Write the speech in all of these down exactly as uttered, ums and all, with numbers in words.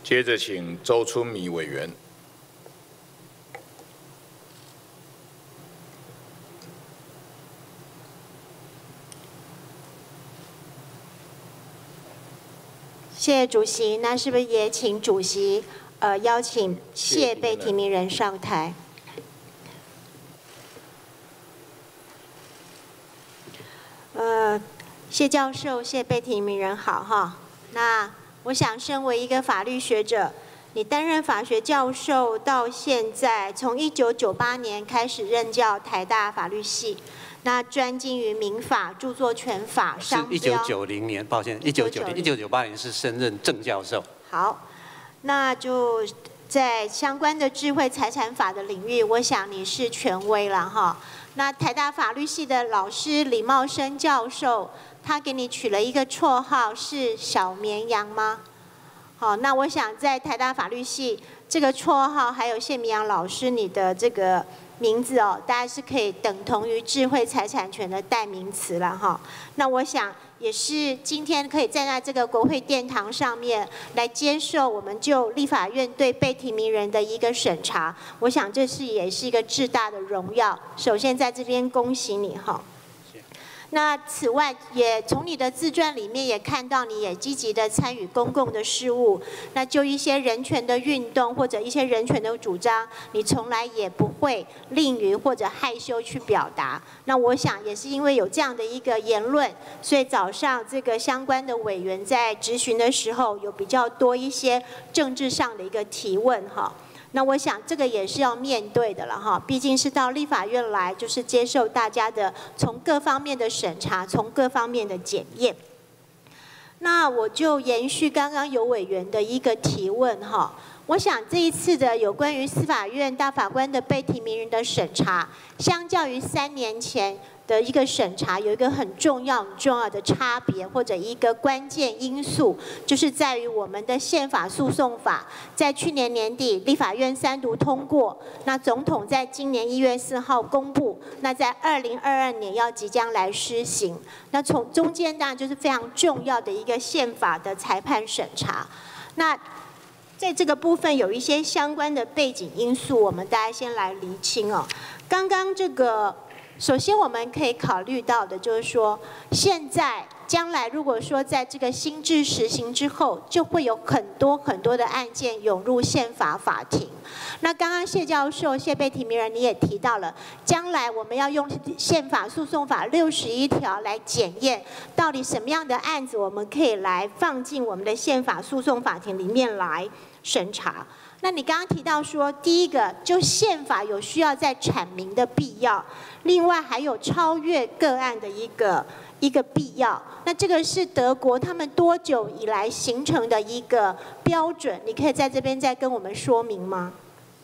接着请周春米委员。 谢谢主席，那是不是也请主席呃邀请谢被提名人上台？呃，谢教授、谢被提名人好哈。那我想，身为一个法律学者，你担任法学教授到现在，从一九九八年开始任教台大法律系。那专精于民法、著作权法、商标。 是一九九零年，抱歉，一九九零、一九九八年是升任正教授。 好，那就在相关的智慧财产法的领域，我想你是权威了哈。那台大法律系的老师李茂生教授，他给你取了一个绰号是小绵羊吗？好，那我想在台大法律系这个绰号，还有谢绵羊老师你的这个名字哦，大概是可以等同于智慧财产权的代名词了哈。那我想也是今天可以站在这个国会殿堂上面来接受我们就立法院对被提名人的一个审查，我想这是也是一个至大的荣耀。首先在这边恭喜你哈。那此外，也从你的自传里面也看到，你也积极的参与公共的事务。那就一些人权的运动或者一些人权的主张，你从来也不会吝于或者害羞去表达。那我想也是因为有这样的一个言论，所以早上这个相关的委员在质询的时候，有比较多一些政治上的一个提问哈。那我想这个也是要面对的了哈，毕竟是到立法院来，就是接受大家的从各方面的审查，从各方面的检验。那我就延续刚刚有委员的一个提问哈，我想这一次的有关于司法院大法官的被提名人的审查，相较于三年前的一个审查，有一个很重要、很重要的差别，或者一个关键因素，就是在于我们的宪法诉讼法在去年年底立法院三读通过，那总统在今年一月四号公布，那在二零二二年要即将来施行。那从中间当然就是非常重要的一个宪法的裁判审查。那在这个部分有一些相关的背景因素，我们大家先来厘清哦。刚刚这个。首先，我们可以考虑到的就是说，现在将来如果说在这个新制实行之后，就会有很多很多的案件涌入宪法法庭。那刚刚谢教授、谢被提名人你也提到了，将来我们要用宪法诉讼法六十一条来检验，到底什么样的案子我们可以来放进我们的宪法诉讼法庭里面来审查。那你刚刚提到说，第一个就宪法有需要再阐明的必要，另外还有超越个案的一个一个必要。那这个是德国他们多久以来形成的一个标准？你可以在这边再跟我们说明吗？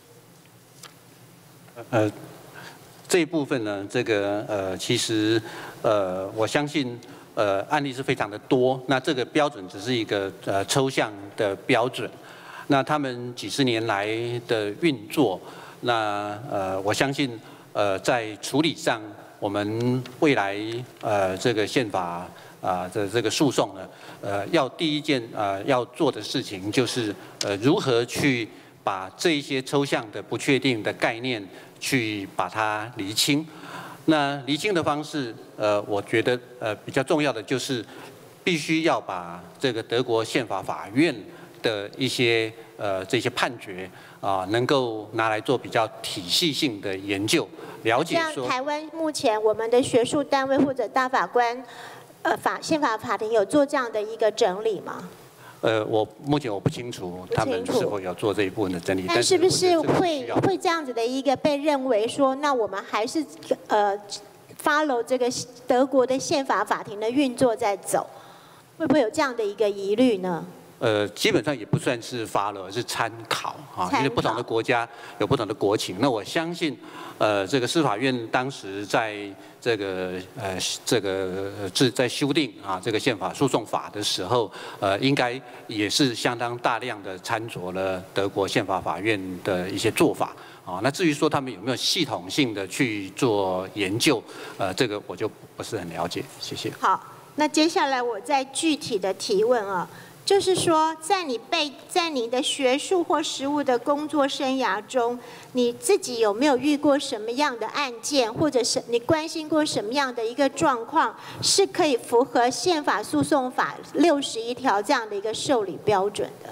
呃，这一部分呢，这个呃，其实呃，我相信呃，案例是非常的多。那这个标准只是一个呃抽象的标准。那他们几十年来的运作，那呃，我相信呃，在处理上，我们未来呃这个宪法啊的这个诉讼呢，呃，要第一件呃要做的事情就是呃如何去把这一些抽象的不确定的概念去把它厘清。那厘清的方式，呃，我觉得呃比较重要的就是必须要把这个德国宪法法院的一些呃这些判决啊、呃，能够拿来做比较体系性的研究，了解说。 像台湾目前我们的学术单位或者大法官，呃法宪法法庭有做这样的一个整理吗？ 呃，我目前我不清楚他们是否有做这一部分的整理。 但是不是会会这样子的一个被认为说，那我们还是呃 follow 这个德国的宪法法庭的运作在走，会不会有这样的一个疑虑呢？ 呃，基本上也不算是follow，而是参考啊，因为不同的国家有不同的国情。那我相信，呃，这个司法院当时在这个呃这个制在修订啊这个宪法诉讼法的时候，呃，应该也是相当大量的参酌了德国宪法法院的一些做法啊。那至于说他们有没有系统性的去做研究，呃，这个我就不是很了解。谢谢。 好。那接下来我再具体的提问啊， 就是说，在你被在你的学术或实务的工作生涯中，你自己有没有遇过什么样的案件，或者是你关心过什么样的一个状况，是可以符合宪法诉讼法六十一条这样的一个受理标准的？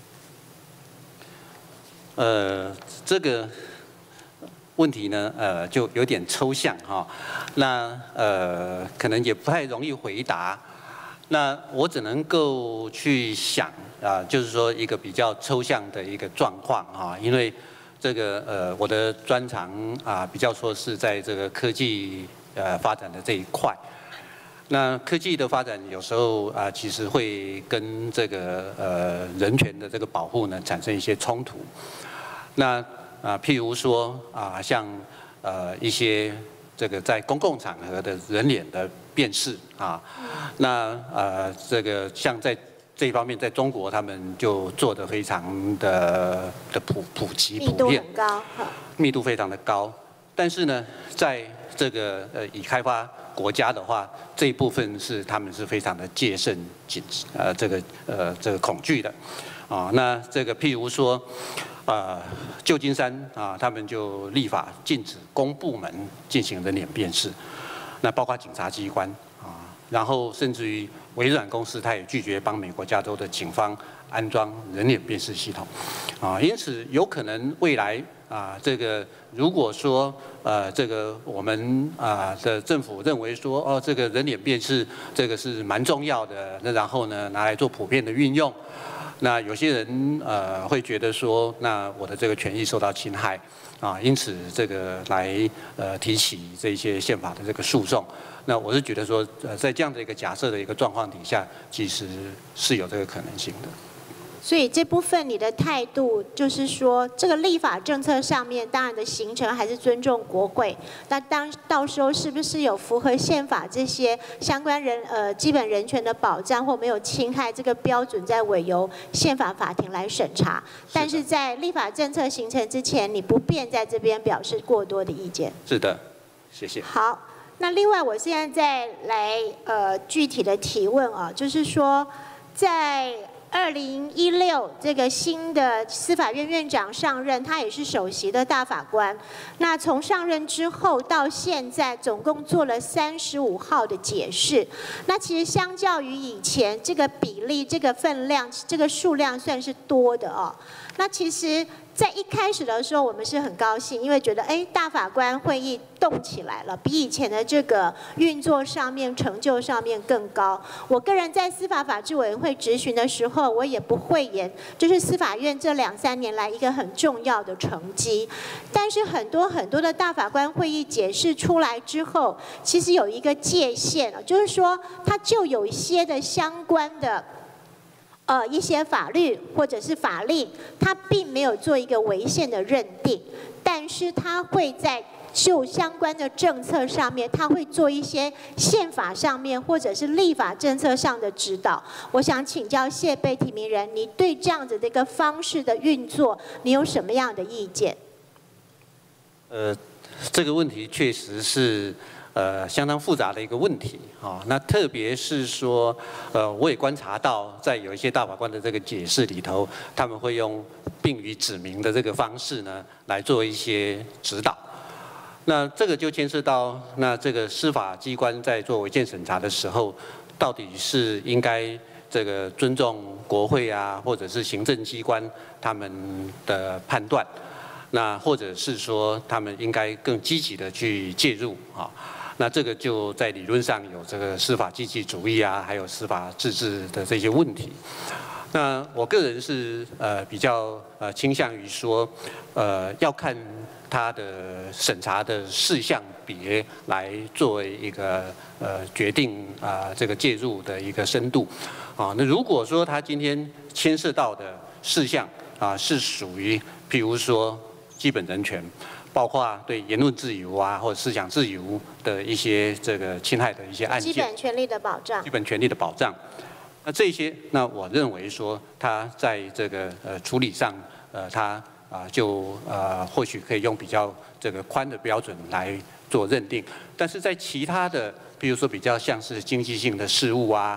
呃，这个问题呢，呃，就有点抽象哈，那呃，可能也不太容易回答。那我只能够去想啊，就是说一个比较抽象的一个状况啊，因为这个呃我的专长啊比较说是在这个科技呃发展的这一块。那科技的发展有时候啊其实会跟这个呃人权的这个保护呢产生一些冲突。那啊譬如说啊像呃一些这个在公共场合的人脸的辨识啊，那呃这个像在这一方面，在中国他们就做得非常的的普普及普遍， 密度很高， 密度非常的高。但是呢，在这个呃已开发国家的话，这一部分是他们是非常的戒慎谨呃这个呃这个恐惧的啊。那这个譬如说。呃，旧金山啊，他们就立法禁止公部门进行人脸辨识，那包括警察机关啊，然后甚至于微软公司，它也拒绝帮美国加州的警方安装人脸辨识系统，啊，因此有可能未来啊，这个如果说呃，这个我们啊的政府认为说，哦，这个人脸辨识这个是蛮重要的，那然后呢，拿来做普遍的运用。那有些人呃会觉得说，那我的这个权益受到侵害啊，因此这个来呃提起这些宪法的这个诉讼。那我是觉得说，呃，在这样的一个假设的一个状况底下，其实是有这个可能性的。 所以这部分你的态度就是说，这个立法政策上面当然的形成还是尊重国会，那当到时候是不是有符合宪法这些相关人呃基本人权的保障或没有侵害这个标准，在委由宪法法庭来审查。但是在立法政策形成之前，你不便在这边表示过多的意见。 是的，谢谢。 好，那另外我现在再来呃具体的提问啊，就是说在二零一六这个新的司法院院长上任，他也是首席的大法官。那从上任之后到现在，总共做了三十五号的解释。那其实相较于以前，这个比例、这个分量、这个数量算是多的哦。那其实，在一开始的时候，我们是很高兴，因为觉得哎，大法官会议动起来了，比以前的这个运作上面、成就上面更高。我个人在司法法制委员会质询的时候，我也不讳言，这是司法院这两三年来一个很重要的成绩。但是很多很多的大法官会议解释出来之后，其实有一个界限了，就是说它就有一些的相关的。呃，一些法律或者是法令，它并没有做一个违宪的认定，但是它会在就相关的政策上面，它会做一些宪法上面或者是立法政策上的指导。我想请教谢被提名人，你对这样子的一个方式的运作，你有什么样的意见？ 呃，这个问题确实是。呃，相当复杂的一个问题啊。那特别是说，呃，我也观察到，在有一些大法官的这个解释里头，他们会用并予指明的这个方式呢，来做一些指导。那这个就牵涉到，那这个司法机关在做违宪审查的时候，到底是应该这个尊重国会啊，或者是行政机关他们的判断，那或者是说他们应该更积极的去介入啊。那这个就在理论上有这个司法积极主义啊，还有司法自治的这些问题。那我个人是呃比较呃倾向于说，呃要看它的审查的事项别来作为一个呃决定啊、呃、这个介入的一个深度啊。那如果说它今天牵涉到的事项啊是属于譬如说基本人权。包括对言论自由啊，或者思想自由的一些这个侵害的一些案件， 基本权利的保障， 基本权利的保障。那这些，那我认为说，他在这个呃处理上，呃，他啊、呃、就呃或许可以用比较这个宽的标准来做认定。但是在其他的，比如说比较像是经济性的事务啊，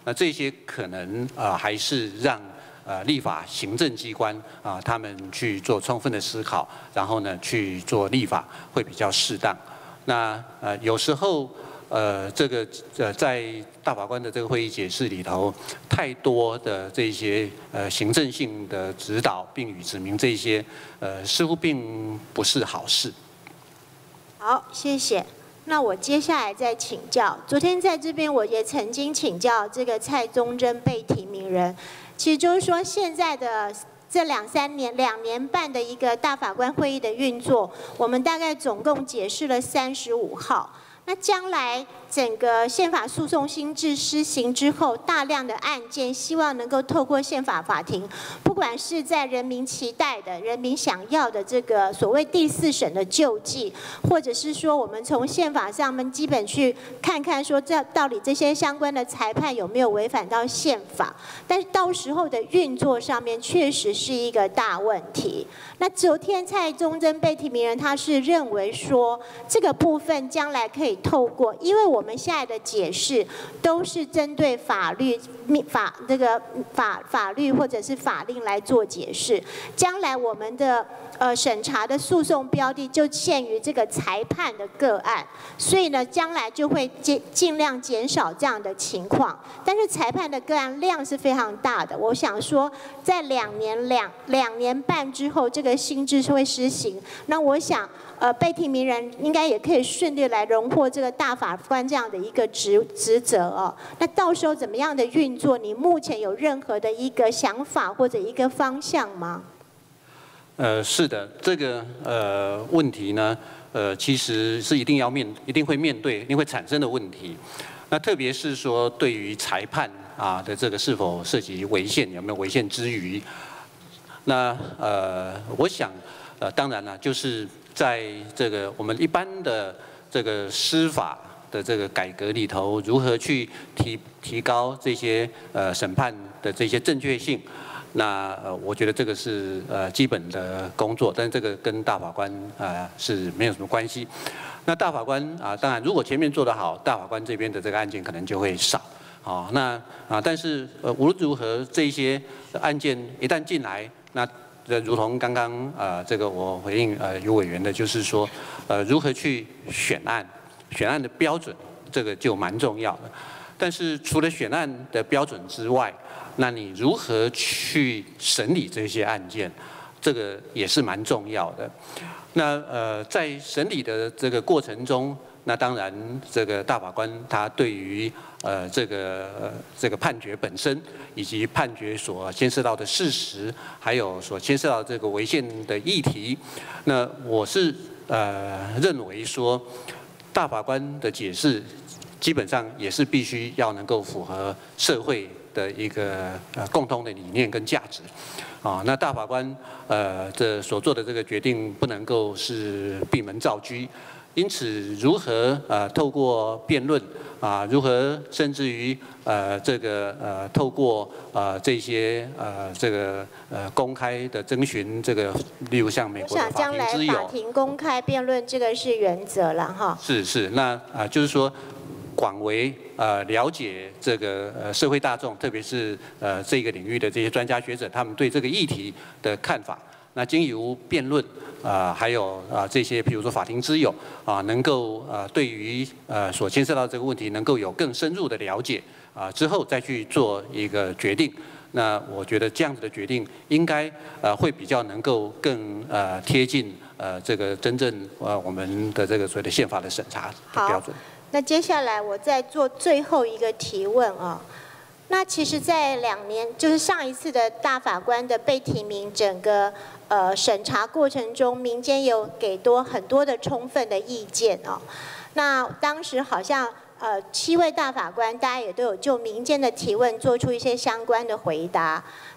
那这些可能啊还是让呃立法行政机关啊他们去做充分的思考，然后呢去做立法会比较适当。那呃有时候。呃，这个呃，在大法官的这个会议解释里头，太多的这些呃行政性的指导，并予指明这些，呃，似乎并不是好事。 好，谢谢。那我接下来再请教，昨天在这边我也曾经请教这个蔡宗珍被提名人，其实就是说现在的。这两三年、两年半的一个大法官会议的运作，我们大概总共解释了三十五号。那将来整个宪法诉讼新制施行之后，大量的案件希望能够透过宪法法庭，不管是在人民期待的、人民想要的这个所谓第四审的救济，或者是说我们从宪法上面基本去看看说这到底这些相关的裁判有没有违反到宪法，但是到时候的运作上面确实是一个大问题。那昨天蔡宗珍被提名人他是认为说这个部分将来可以透过，因为我们现在的解释都是针对法律法这个法法律或者是法令来做解释，将来我们的呃审查的诉讼标的就限于这个裁判的个案，所以呢将来就会尽尽量减少这样的情况。但是裁判的个案量是非常大的，我想说在两年两两年半之后，这个新制会施行，那我想。呃，被提名人应该也可以顺利来荣获这个大法官这样的一个职职责哦。那到时候怎么样的运作？你目前有任何的一个想法或者一个方向吗？ 呃，是的，这个呃问题呢，呃，其实是一定要面，一定会面对，一定会产生的问题。那特别是说，对于裁判啊的这个是否涉及违宪，有没有违宪之余，那呃，我想，呃，当然了，就是。在这个我们一般的这个司法的这个改革里头，如何去提提高这些呃审判的这些正确性？那呃，我觉得这个是呃基本的工作，但是这个跟大法官呃是没有什么关系。那大法官啊，当然如果前面做得好，大法官这边的这个案件可能就会少。好，那啊，但是呃无论如何，这些案件一旦进来，那这如同刚刚呃，这个我回应呃有委员的，就是说，呃，如何去选案，选案的标准，这个就蛮重要的。但是除了选案的标准之外，那你如何去审理这些案件，这个也是蛮重要的。那呃，在审理的这个过程中，那当然这个大法官他对于呃这个呃这个判决本身，以及判决所牵涉到的事实，还有所牵涉到这个违宪的议题，那我是呃认为说，大法官的解释基本上也是必须要能够符合社会的一个呃共同的理念跟价值。啊，那大法官呃这所做的这个决定不能够是闭门造车。因此，如何呃透过辩论啊，如何甚至于呃这个呃透过呃这些呃这个呃公开的征询，这个例如像美国的法庭之友， 法庭公开辩论这个是原则了哈。 是是，那啊、呃、就是说广为呃了解这个呃社会大众，特别是呃这个领域的这些专家学者，他们对这个议题的看法。那经由辩论，啊、呃，还有啊、呃、这些，比如说法庭之友啊、呃，能够呃对于呃所牵涉到这个问题，能够有更深入的了解啊、呃，之后再去做一个决定。那我觉得这样子的决定，应该呃会比较能够更呃贴近呃这个真正呃我们的这个所谓的宪法的审查的标准。 那接下来我再做最后一个提问啊。那其实，在两年，就是上一次的大法官的被提名，整个呃审查过程中，民间有给多很多的充分的意见哦。那当时好像呃七位大法官，大家也都有就民间的提问做出一些相关的回答。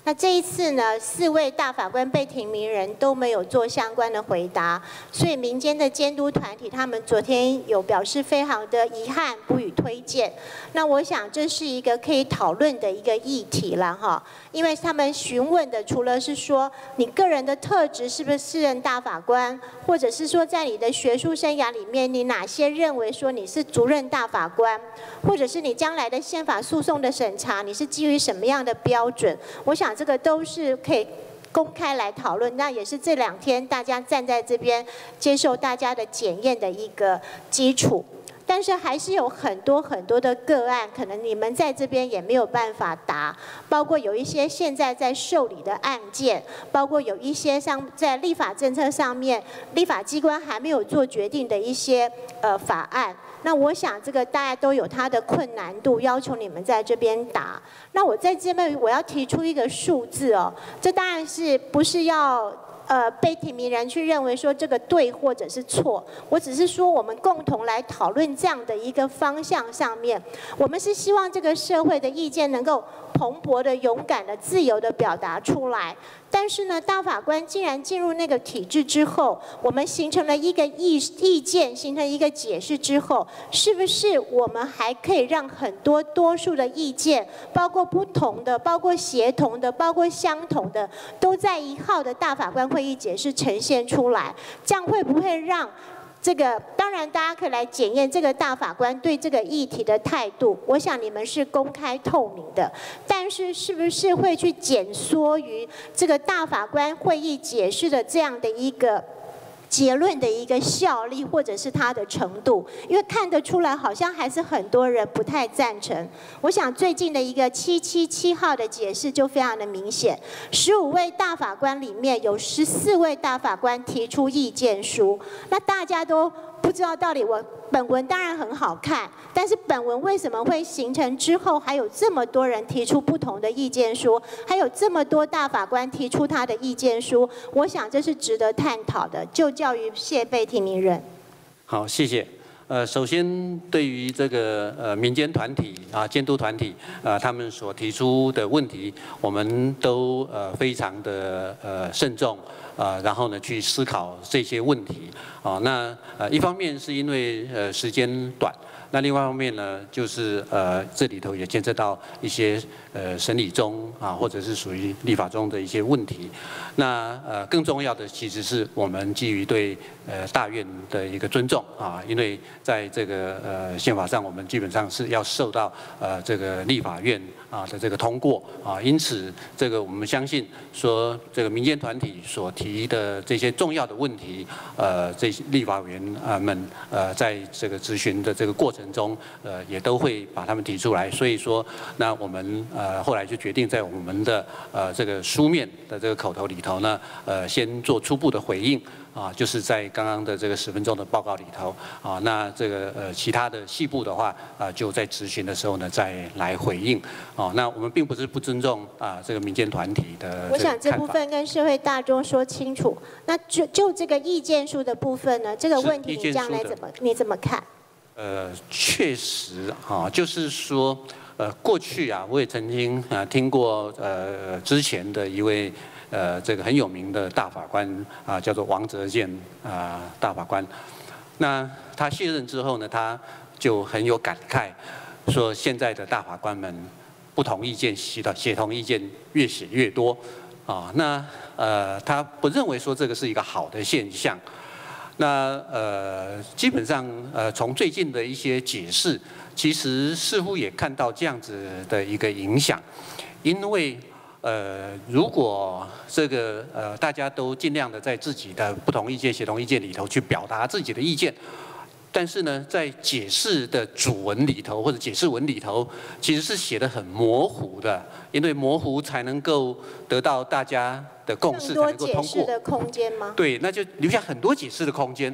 那这一次呢，四位大法官被提名人都没有做相关的回答，所以民间的监督团体他们昨天有表示非常的遗憾，不予推荐。那我想这是一个可以讨论的一个议题了哈，因为他们询问的除了是说你个人的特质是不是私人大法官，或者是说在你的学术生涯里面，你哪些认为说你是主任大法官，或者是你将来的宪法诉讼的审查，你是基于什么样的标准？我想这个都是可以公开来讨论，那也是这两天大家站在这边接受大家的检验的一个基础。但是还是有很多很多的个案，可能你们在这边也没有办法答，包括有一些现在在受理的案件，包括有一些像在立法政策上面，立法机关还没有做决定的一些呃法案。那我想这个大家都有它的困难度，要求你们在这边答。那我在这边我要提出一个数字哦，这当然是不是要呃被提名人去认为说这个对或者是错，我只是说我们共同来讨论这样的一个方向上面，我们是希望这个社会的意见能够蓬勃的、勇敢的、自由的表达出来。但是呢，大法官既然进入那个体制之后，我们形成了一个意意见，形成一个解释之后，是不是我们还可以让很多多数的意见，包括不同的、包括协同的、包括相同的，都在一号的大法官会议解释呈现出来？这样会不会让这个，当然大家可以来检验这个大法官对这个议题的态度，我想你们是公开透明的，但是是不是会去减缩于这个大法官会议解释的这样的一个结论的一个效力，或者是它的程度？因为看得出来好像还是很多人不太赞成。我想最近的一个七七七号的解释就非常的明显，十五位大法官里面有十四位大法官提出意见书，那大家都不知道到底我本文当然很好看，但是本文为什么会形成之后还有这么多人提出不同的意见书，还有这么多大法官提出他的意见书？我想这是值得探讨的，就教于谢被提名人。 好，谢谢。呃，首先对于这个呃民间团体啊、监督团体啊，他们所提出的问题，我们都呃非常的呃慎重啊，然后呢去思考这些问题啊。那呃一方面是因为呃时间短。那另外一方面呢，就是呃这里头也牵涉到一些呃审理中啊，或者是属于立法中的一些问题。那呃更重要的其实是我们基于对呃大院的一个尊重啊，因为在这个呃宪法上，我们基本上是要受到呃这个立法院啊的这个通过啊，因此这个我们相信说这个民间团体所提的这些重要的问题，呃这些立法委员啊们呃在这个质询的这个过程。程中，呃，也都会把他们提出来，所以说，那我们呃后来就决定在我们的呃这个书面的这个口头里头呢，呃，先做初步的回应啊，就是在刚刚的这个十分钟的报告里头啊，那这个呃其他的细部的话啊，就在质询的时候呢再来回应啊。那我们并不是不尊重啊这个民间团体的。 我想这部分跟社会大众说清楚。那就就这个意见书的部分呢，这个问题你将来怎么你怎么看？ 呃，确实啊，就是说，呃，过去啊，我也曾经啊听过呃之前的一位呃这个很有名的大法官啊，叫做王泽健啊大法官。那他卸任之后呢，他就很有感慨，说现在的大法官们不同意见写的协同意见越写越多啊。那呃，他不认为说这个是一个好的现象。那呃，基本上呃，从最近的一些解释，其实似乎也看到这样子的一个影响，因为呃，如果这个呃大家都尽量的在自己的不同意见、协同意见里头去表达自己的意见。但是呢，在解释的主文里头或者解释文里头，其实是写得很模糊的，因为模糊才能够得到大家的共识，才能够通过。 更多解释的空间吗？ 对，那就留下很多解释的空间。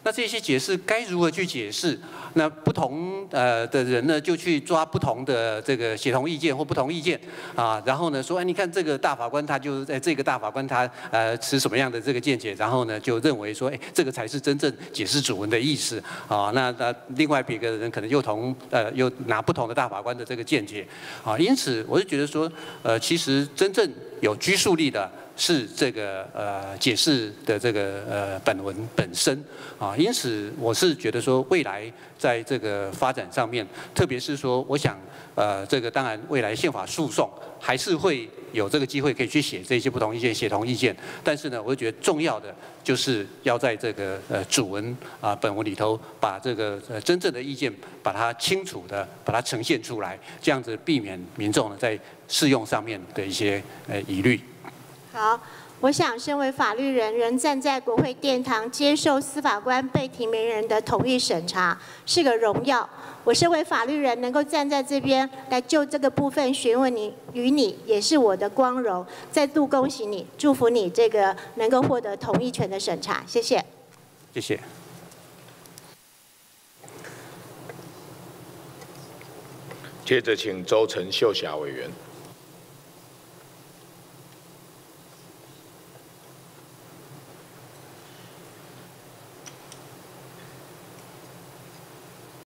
那这些解释该如何去解释？那不同呃的人呢，就去抓不同的这个协同意见或不同意见啊，然后呢说，哎，你看这个大法官他就在这个大法官他呃持什么样的这个见解，然后呢就认为说，哎，这个才是真正解释主文的意思啊。那那另外别个人可能又同呃又拿不同的大法官的这个见解啊，因此我就觉得说，呃，其实真正有拘束力的是这个呃解释的这个呃本文本身啊，因此我是觉得说未来在这个发展上面，特别是说我想呃这个当然未来宪法诉讼还是会有这个机会可以去写这些不同意见、协同意见，但是呢，我觉得重要的就是要在这个呃主文啊本文里头把这个呃真正的意见把它清楚的把它呈现出来，这样子避免民众呢在适用上面的一些呃疑虑。 好，我想身为法律人，人站在国会殿堂接受司法官被提名人的同意审查，是个荣耀。我身为法律人，能够站在这边来就这个部分询问你与你，也是我的光荣。再度恭喜你，祝福你这个能够获得同意权的审查，谢谢。 谢谢。 接着请周成秀霞委员。